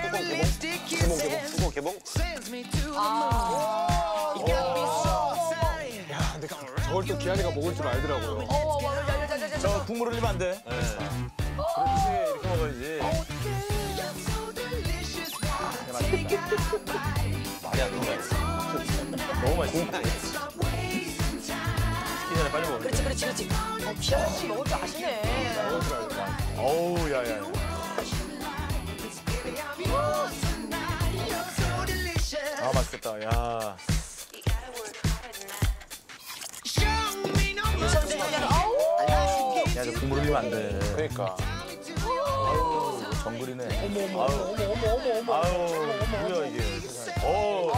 수공 개봉. 야, 근데 저걸 또 기한이가 먹을 줄 알더라고요. 저 국물 흘리면 안 돼. 그렇지, 이렇게 먹어야지. 말이 안 통해. 너무 맛있어. 시키 전에 빨리 먹어. 그렇지. 기아씨 먹을 줄 아시네. 먹을 줄 알겠다. 어우, 야야. 아, 맛있겠다. 야. 야, 저 국물 흘리면 안 돼. 그러니까. 아유, 정글이네. 어머. 아유, 뭐야 이게. 어.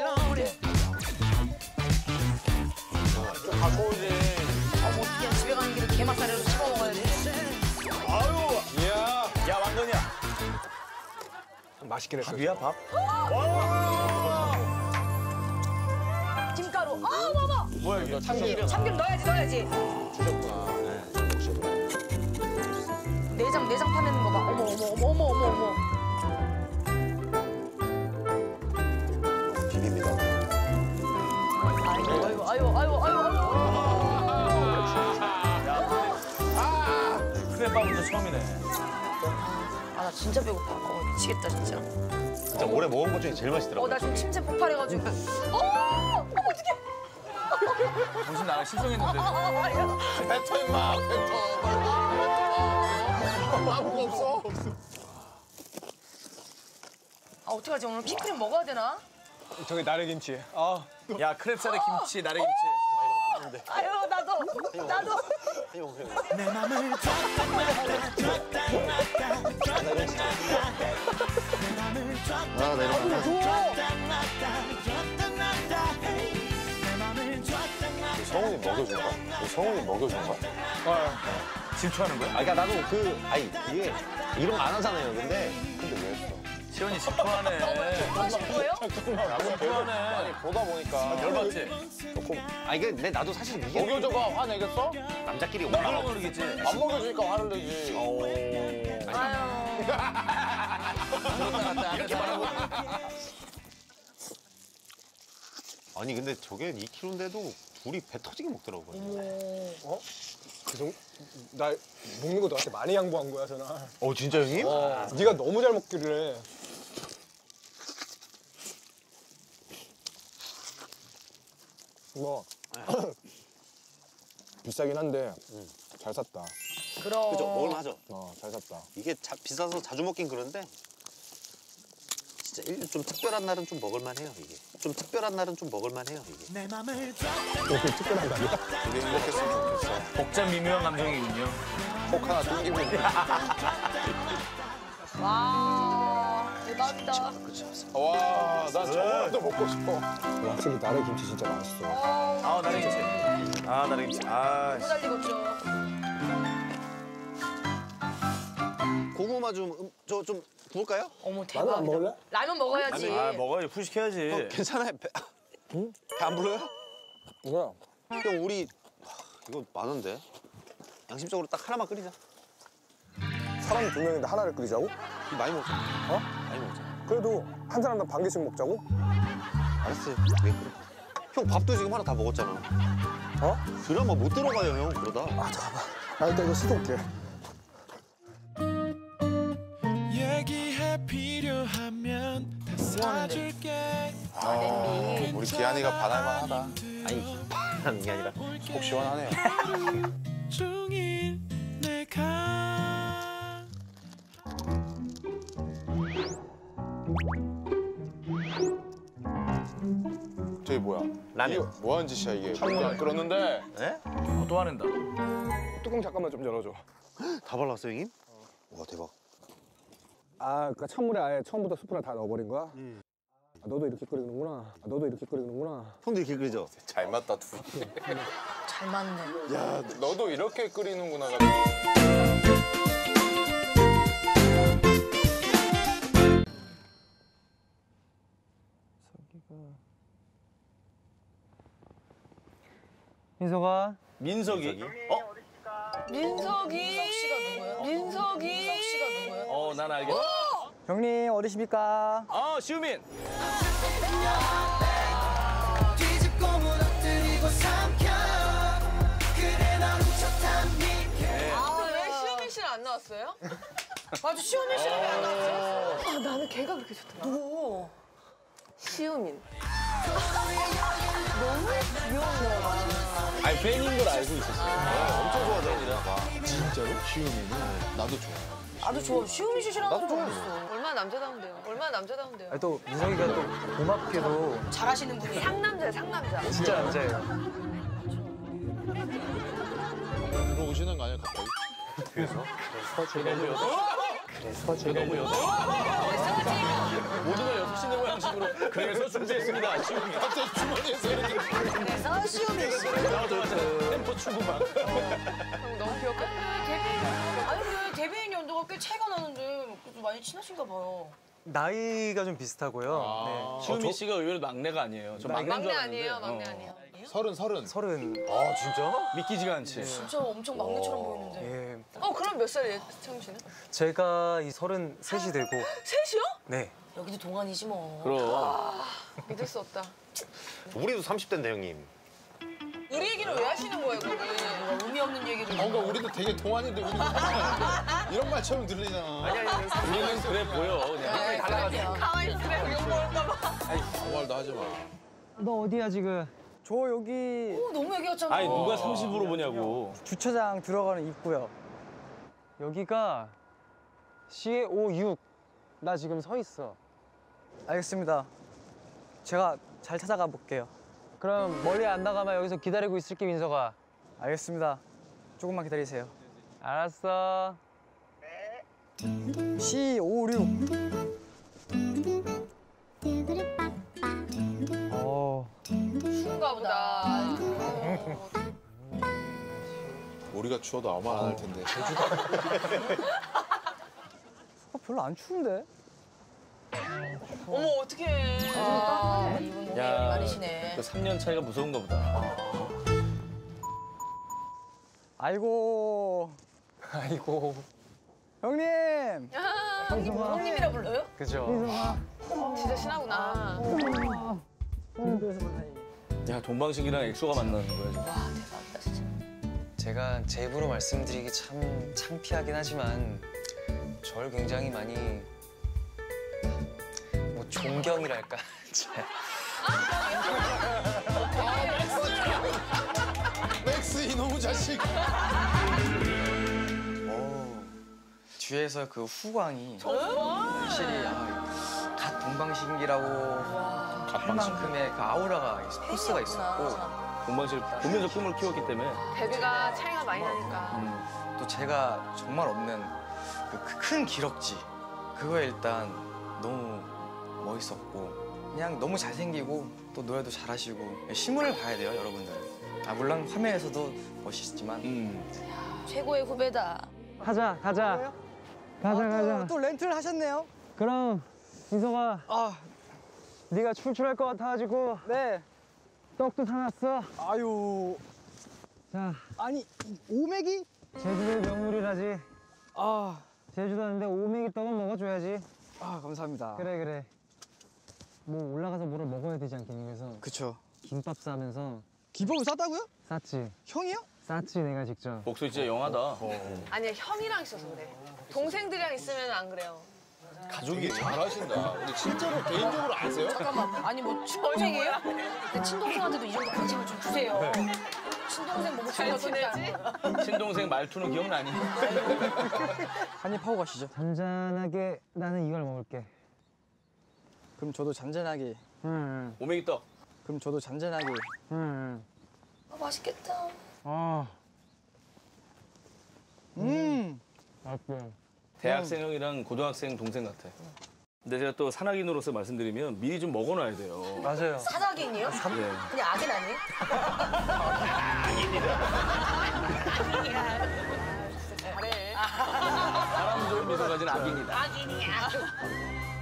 좀 갖고 오지. 어떻게 집에 가는 길에 게맛살이라도 씹어 먹어야 돼. 아유. 이야. 야, 왕건이야. 맛있긴 했어. 밥이야, 밥? 김가루. 어머. 뭐야 이게? 참기름 넣어야지. 주셨구나. 내장 파내는 거 봐. 어머. 비빕니다. 아유. 크레밥은 처음이네. 아, 나 진짜 배고파. 미치겠다, 진짜. 진짜 올해 먹은 것 중에 제일 맛있더라고. 나 지금 침샘 폭발해가지고. 어떡해. 무슨 나랑 실성했는데. 뱉어, 임마. 뱉어. 아무거 없어. 어떡하지? 오늘 킹크림 먹어야 되나? 저기 나래김치. 아. 야, 크랩살에 김치, 나래 김치. 아유, 나도. 내 맘을 아, 내려가. 성훈이 먹여준 거? 질투하는 거야? 그러니까 나도 이게 이런 거 안 하잖아요. 근데 왜 했어? 시원이 질투하네. 하실 거예요? 질투하네. 보다 보니까. 열받지? 조금. 이게 근데 나도 사실 이게 먹여줘봐. 화내겠어? 남자끼리 먹으려고 그러겠지. 안 먹여주니까 화를 내지. 아유. 이렇게 말하고. 아니 근데 저게 2kg인데도 둘이 배 터지게 먹더라고요. 어? 나 먹는 거 너한테 많이 양보한 거야, 전화. 진짜 형님? 네가 너무 잘 먹기를 해. 뭐 비싸긴 한데 잘 샀다. 그럼. 그죠? 먹을만하죠? 잘 샀다. 이게 비싸서 자주 먹긴 그런데 진짜 좀 특별한 날은 좀 먹을만해요 이게. 내 맘을 이렇게 특별한 거 아니야? 우리 행복했으면 좋겠어. 복잡 미묘한 감정이군요. 꼭 하나 땡기고 있네. 와, 대박이다. 와, 나 저거라도 먹고 싶어. 확실히 나래 김치 진짜 맛있어. 아, 나래 김치. 나래 김치. 너무 잘 익었죠. 고구마 좀 구울까요? 어머, 대박. 라면 안 먹을래? 라면 먹어야지. 먹어야지. 후식해야지. 괜찮아요. 배 안 불러요? 뭐야? 형 우리 이거 많은데 양심적으로 딱 하나만 끓이자. 사람 2명인데 하나를 끓이자고? 많이 먹잖아. 많이 먹잖아. 그래도 한 사람당 반 개씩 먹자고? 알았어요. 왜 그래? 형 밥도 지금 하나 다 먹었잖아. 드라마 못 들어가요 형 그러다. 잠깐만. 일단 이거 씻어올게. 얘기해 필요하면 다 사줄게. 우리 기한이가 반할만 하다. 아니 하는 게 아니라 속 시원하네요. 종일 내가 저기 뭐야? 라면. 이거 뭐 하는 짓이야 이게? 물도 안 끓었는데. 네? 또 화낸다. 뚜껑 잠깐만 좀 열어줘. 다 발랐어 형님? 와 대박. 그러니까 찬물에 아예 처음부터 수프를 다 넣어버린 거야? 너도 이렇게 끓이는구나. 형도 이렇게 끓이죠? 잘 맞다 둘이. 잘 맞네. 야, 너도 이렇게 끓이는구나. 민석아. 민석이. 민석이. 민석이. 난 알겠어. 형님 어디십니까? 시우민. 뒤집고 무너뜨리고 삼켜 그래 넌 훔쳤답니까 왜 시우민 씨는 안 나왔어요? 맞아, 시우민 씨는 왜 안 나왔어요? 아, 나는 걔가 그렇게 좋더라. 누구? 시우민. 너무 귀여운 거야. 아니 팬인 걸 알고 있었어요. 엄청 좋아하잖아. 진짜로? 시우민이? 나도 좋아. 나도 좋아. 시우민 씨 싫어하는 거 있어. 얼마나 남자다운데요. 얼마나 남자다운데요. 아니, 또 민석이가 또 고맙게도 잘하시는 분이. 상남자야, 상남자. 진짜 남자예요. 들어오시는 거 아니야 갑자기? 너무 여서. 모든 걸 6시 내고 양식으로. 그래서 준비했습니다. 시우민. 갑자기 주머니에서 이렇게. 그래서 시우민 씨. 나오자마자 템포 추구만. 너무 귀엽다. 아니, 근데 데뷔인 연도가 꽤 차이가 나는데 그래도 많이 친하신가 봐요. 나이가 좀 비슷하고요. 네. 시우민 씨가 의외로 막내가 아니에요. 저 막내인 줄 막내 알았는데. 아니에요, 막내 아니에요. 서른. 서른. 아 진짜? 믿기지가 않지. 진짜 엄청 막내처럼 보이는데. 예. 그럼 몇 살이에요, 채영 씨는? 제가 이 33이 되고. 셋이요? 네. 여기도 동안이지 뭐. 그럼. 믿을 수 없다. 우리도 30대인데 형님. 우리 얘기를 왜 하시는 거예요, 그게? 의미 없는 얘기를. 뭔가 우리도 되게 동안인데 우리 이런 말처럼 들리잖아. 우리는 그래 보여. 그냥. 가만히 있으래, 욕 먹을까봐. 아무 말도 하지 마. 너 어디야 지금? 저 여기 너무 얘기했잖아. 아니 누가 30으로 보냐고. 주차장 들어가는 입구요. 여기가 CA56. 나 지금 서 있어. 알겠습니다. 제가 잘 찾아가 볼게요. 그럼 멀리 안 나가면 여기서 기다리고 있을게, 민석아. 알겠습니다. 조금만 기다리세요. 알았어. C56. 추운가 보다. 우리가 추워도 아무 말 안 할 텐데. 별로 안 추운데? 어머, 어떡해. 이분 몸이 야. 많으시네. 그 3년 차이가 무서운가 보다. 아이고. 형님. 형님, 형님이라 불러요? 그죠? 진짜 친하구나. 야 동방신기랑 엑소가 만나는 거야 지금. 와, 대박이다, 진짜. 제가 제 입으로 말씀드리기 참 창피하긴 하지만 절 굉장히 많이 뭐 존경이랄까. 맥스 이놈의 자식. 뒤에서 그 후광이 확실히 갓 동방신기라고 할 만큼의 그 아우라가 포스가 있었고 동방신 보면서 꿈을 키웠기 때문에. 데뷔가 차이가 많이 나니까. 또 제가 정말 없는 그 큰 기럭지 그거에 일단 너무 멋있었고 그냥 너무 잘생기고 또 노래도 잘하시고 신문을 봐야 돼요, 여러분들은. 물론 화면에서도 멋있지만 최고의 후배다. 가자. 또 렌트를 하셨네요? 그럼 민석아. 네가 출출할 것 같아가지고. 네. 떡도 사놨어. 아유. 자. 아니 오메기? 제주도의 명물이라지. 제주도 왔는데 오메기 떡은 먹어줘야지. 감사합니다. 그래. 뭐 올라가서 뭐를 먹어야 되지 않겠니? 그래서. 그쵸. 김밥 싸면서. 김밥을 쌌다고요? 쌌지. 형이요? 쌌지, 내가 직접. 목소리 진짜 영하다. 아니야, 형이랑 있어서 그래. 동생들이랑 있으면 안 그래요. 가족이 잘하신다. 근데 실제로 개인적으로 아세요? 잠깐만, 아니 뭐 친동생이에요? 근데 친동생한테도 이 정도 관심을 좀 주세요. 친동생 뭐 목소리가 지내지? 친동생 말투는 기억나니? 한입 하고 가시죠. 잔잔하게 나는 이걸 먹을게. 그럼 저도 잔잔하게. 오메기 떡. 그럼 저도 잔잔하게. 맛있겠다. 맛있게. 대학생형이랑 고등학생 동생 같아. 근데 제가 또 산악인으로서 말씀드리면 미리 좀 먹어놔야 돼요. 맞아요. 사자긴이요? 네. 그냥 악인 아니에요? 잘해. 사람 좋은 미소 가진 악인이다. 악인이야.